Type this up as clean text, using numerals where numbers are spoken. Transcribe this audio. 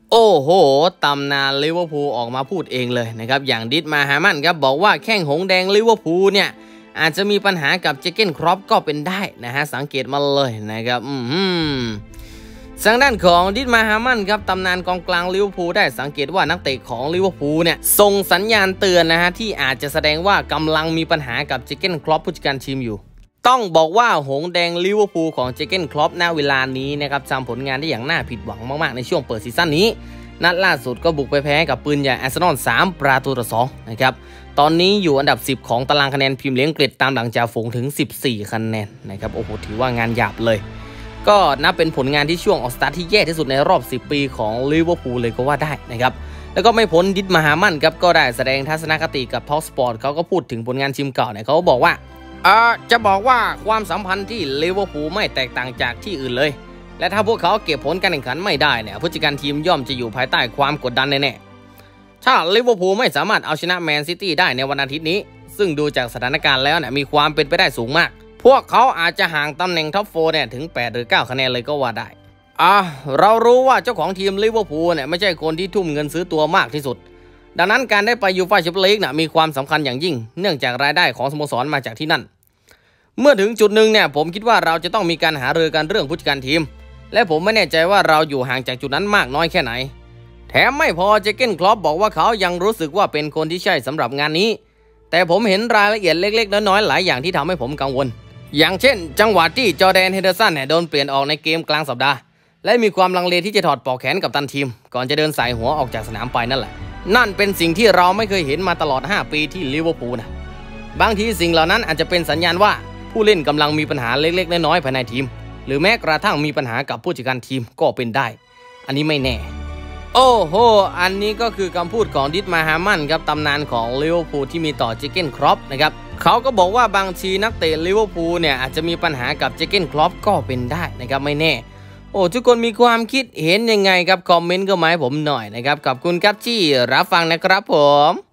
โอ้โหตำนานลิเวอร์พูลออกมาพูดเองเลยนะครับอย่างดิดมาฮามันครับบอกว่าแข้งหงแดงลิเวอร์พูลเนี่ยอาจจะมีปัญหากับเจเก้นครอปก็เป็นได้นะฮะสังเกตมาเลยนะครับทางด้านของดิดมาฮามันครับตำนานกองกลางลิเวอร์พูลได้สังเกตว่านักเตะของลิเวอร์พูลเนี่ยส่งสัญญาณเตือนนะฮะที่อาจจะแสดงว่ากำลังมีปัญหากับเจเก้นครอปผู้จัดการทีมอยู่ต้องบอกว่าหงแดงลิเวอร์พูลของเจเก้นครอปณเวลานี้นะครับทำผลงานได้อย่างน่าผิดหวังมากๆในช่วงเปิดซีซั่นนี้นัดล่าสุดก็บุกไปแพ้กับปืนใหญ่อาร์เซนอล3-2นะครับตอนนี้อยู่อันดับ10ของตารางคะแนนพรีเมียร์ลีกอังกฤษตามหลังจ่าฝูงถึง14คะแนนนะครับโอ้โหถือว่างานหยาบเลยก็นับเป็นผลงานที่ช่วงออกสตาร์ทที่แย่ที่สุดในรอบ10ปีของลิเวอร์พูลเลยก็ว่าได้นะครับแล้วก็ไม่พ้นดิดมาฮามันครับก็ได้แสดงทัศนคติกับทอล์กสปอร์ตเขาก็พูดถึงผลงานทีมเก่าเนี่ยเขาบอกว่าจะบอกว่าความสัมพันธ์ที่ลิเวอร์พูลไม่แตกต่างจากที่อื่นเลยและถ้าพวกเขาเก็บผลการแข่งขันไม่ได้เนี่ยผู้จัดการทีมย่อมจะอยู่ภายใต้ความกดดันแน่ๆถ้าลิเวอร์พูลไม่สามารถเอาชนะแมนซิตี้ได้ในวันอาทิตย์นี้ซึ่งดูจากสถานการณ์แล้วเนี่ยมีความเป็นไปได้สูงมากพวกเขาอาจจะห่างตำแหน่งท็อป4เนี่ยถึง8หรือ9คะแนนเลยก็ว่าได้เรารู้ว่าเจ้าของทีมลิเวอร์พูลเนี่ยไม่ใช่คนที่ทุ่มเงินซื้อตัวมากที่สุดดังนั้นการได้ไปยูฟ่าแชมเปี้ยนลีกเนี่ยมีความสำคัญอย่างยิ่งเนื่องจากรายได้ของสโมสรมาจากที่นั่นเมื่อถึงจุดหนึ่งเนี่ยผมคิดว่าเราจะต้องมีการหารือกันเรื่องผู้จัดการทีมและผมไม่แน่ใจว่าเราอยู่ห่างจากจุดนั้นมากน้อยแค่ไหนแถมไม่พอเจเก้นคล็อปบอกว่าเขายังรู้สึกว่าเป็นคนที่ใช่สำหรับงานนี้แต่ผมเห็นรายละเอียดเล็กๆน้อยๆหลายอย่างที่ทำให้ผมกังวลอย่างเช่นจังหวะที่จอร์แดนเฮนเดอร์สันเนี่ยโดนเปลี่ยนออกในเกมกลางสัปดาห์และมีความลังเลที่จะถอดปลอกแขนกับตันทีมก่อนจะเดินสายหัวออกจากสนามไปนั่นแหละนั่นเป็นสิ่งที่เราไม่เคยเห็นมาตลอด5ปีที่ลิเวอร์พูลนะบางทีสิ่งเหล่านั้นอาจจะเป็นสัญญาณว่าผู้เล่นกำลังมีปัญหาเล็กๆน้อยๆภายในทีมหรือแม้กระทั่งมีปัญหากับผู้จัดการทีมก็เป็นได้อันนี้ไม่แน่โอ้โหอันนี้ก็คือคำพูดของดิดมาฮามันครับตำนานของลิเวอร์พูลที่มีต่อเจเก้นครอปนะครับเขาก็บอกว่าบางทีนักเตะลิเวอร์พูลเนี่ยอาจจะมีปัญหากับเจเก้นครอปก็เป็นได้นะครับไม่แน่โอ้ทุกคนมีความคิดเห็นยังไงครับคอมเมนต์ก็มาให้ผมหน่อยนะครับขอบคุณครับที่รับฟังนะครับผม